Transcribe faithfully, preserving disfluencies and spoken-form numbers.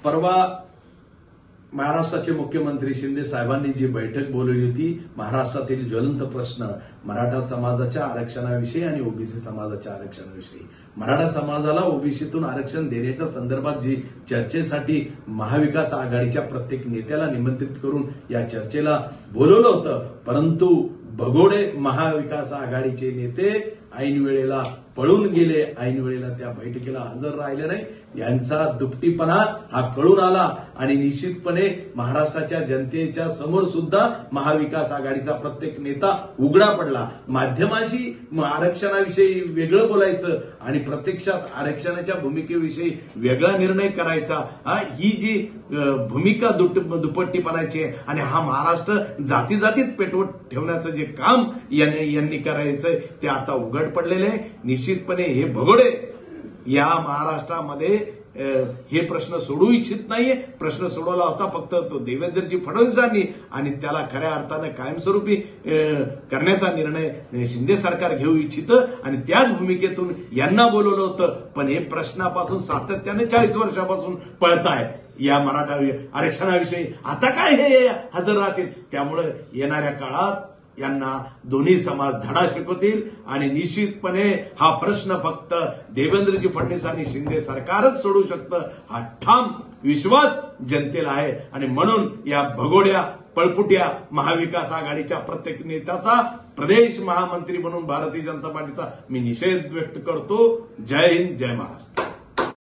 परवा महाराष्ट्राचे मुख्यमंत्री शिंदे साहेबांनी जी बैठक बोलवली होती, महाराष्ट्रातील ज्वलंत प्रश्न मराठा समाजाच्या आरक्षणाविषयी आणि ओबीसी समाजाच्या आरक्षणाविषयी, मराठा समाजाला ओबीसीतून आरक्षण देण्याच्या संदर्भात जी चर्चेसाठी महाविकास आघाडीच्या प्रत्येक नेत्याला निमंत्रित करून या चर्चेला बोलवलं होतं, परंतु भगोडे महाविकास आघाडीचे नेते ऐन वेळेला पळून गेले, ऐन वेळेला त्या बैठकीला हजर राहिले नाही। यांचा दुपटीपणा हा कळून आला आणि निश्चितपणे महाराष्ट्राच्या जनतेच्या समोर सुद्धा महाविकास आघाडीचा प्रत्येक नेता उघडा पडला। माध्यमांशी आरक्षणाविषयी वेगळं बोलायचं आणि प्रत्यक्षात आरक्षणाच्या भूमिकेविषयी वेगळा निर्णय करायचा, ही जी भूमिका दुपट्टीपणाची आहे आणि हा महाराष्ट्र जाती जातीत पेटवत ठेवण्याचं जे काम यांनी करायचंय ते आता उघड पडलेले आहे। निश्चितपणे हे भगोडे या महाराष्ट्रामध्ये हे प्रश्न सोडू इच्छित नाहीये। प्रश्न सोडवला होता फक्त तो देवेंद्रजी फडणवीसांनी आणि त्याला खऱ्या अर्थाने कायमस्वरूपी करण्याचा निर्णय शिंदे सरकार घेऊ इच्छितं आणि त्याच भूमिकेतून यांना बोलवलं होतं। पण हे प्रश्नापासून सातत्याने चाळीस वर्षापासून पळताय या मराठा आरक्षणाविषयी, आता काय हे हजर राहतील। त्यामुळे येणाऱ्या काळात यांना दोन्ही समाज धडा शिकवतील आणि निश्चितपणे हा प्रश्न फक्त देवेंद्रजी फडणवीस आणि शिंदे सरकारच सोडू शकतं, हा ठाम विश्वास जनतेला आहे। आणि म्हणून या भगोड्या पळपुट्या महाविकास आघाडीच्या प्रत्येक नेत्याचा प्रदेश महामंत्री म्हणून भारतीय जनता पार्टीचा मी निषेध व्यक्त करतो। जय हिंद, जय महाराष्ट्र।